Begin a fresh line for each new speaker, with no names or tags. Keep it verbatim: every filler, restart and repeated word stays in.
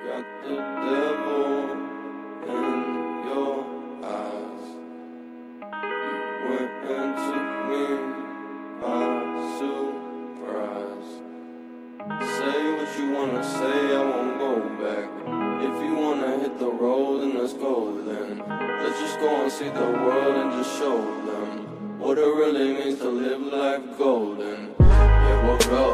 Got the devil in your eyes. You went and took me by surprise. Say what you wanna say, I won't go back. If you wanna hit the road, then let's go then. Let's just go and see the world and just show them what it really means to live life golden. Yeah, we'll go.